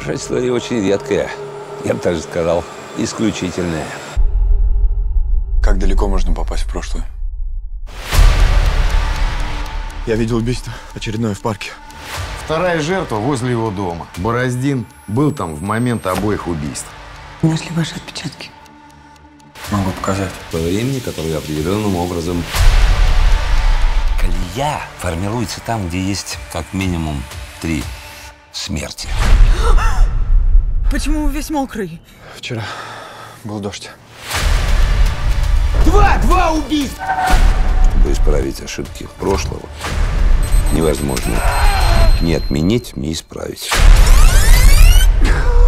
Ваша история очень редкая. Я бы даже сказал, исключительная. Как далеко можно попасть в прошлое? Я видел убийство очередное в парке. Вторая жертва возле его дома. Бороздин был там в момент обоих убийств. Нашли ваши отпечатки. Могу показать. По времени, которое определенным образом... Колея формируется там, где есть как минимум 3 смерти. Почему вы весь мокрый? Вчера был дождь. Два убийства! Чтобы исправить ошибки прошлого, невозможно ни отменить, ни исправить.